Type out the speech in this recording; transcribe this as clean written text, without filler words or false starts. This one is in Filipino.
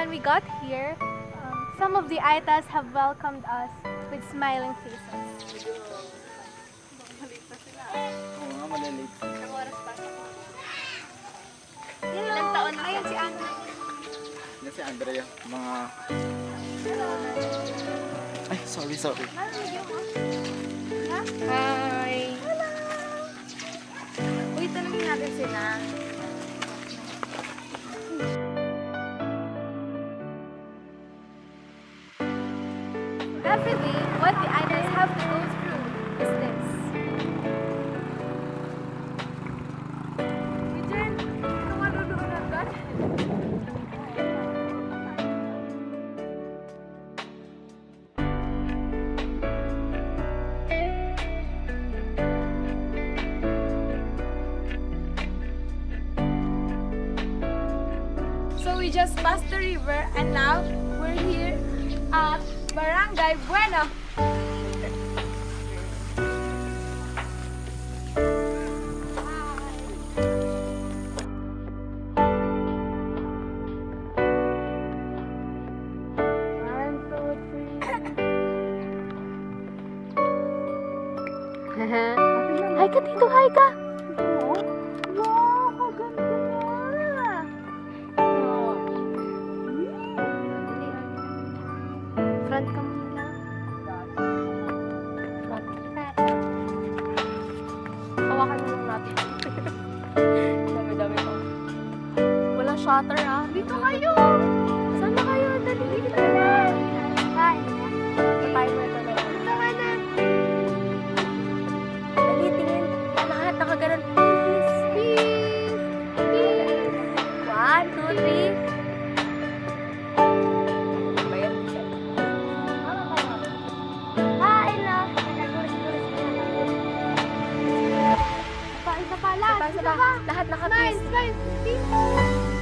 when we got here, some of the Aitas have welcomed us with smiling faces. Malit pa sila. Oo nga, malalit. Isang oras pa. Ilang taon na? Ayun si Andrea. Yan si Andrea, mga... Hello. Ay, sorry. Hi! Uy, tanongin natin sila. Every day, what the Aitas have to go through is this. Eugene, ito manunood ng God. So we just passed the river and now we're here at Barangay Bueno. One, two, three. Hi ka dito, hi ka! Wow, kaganda niya. Front ka muna. Front. Hawakan mo lang natin. Dami-dami pa. Walang shutter ah. Dito kayo! Saan na kayo? Dali, dito na. Hi. Timer ka na lang. Ito ka na. Dali, tingin. Lahat nakaganon. Peace. Peace. 1, 2, 3. Bayad siya. Hi, love. Isa pa, last. Isa pa. Lahat naka-peace. Smile, smile. Peace.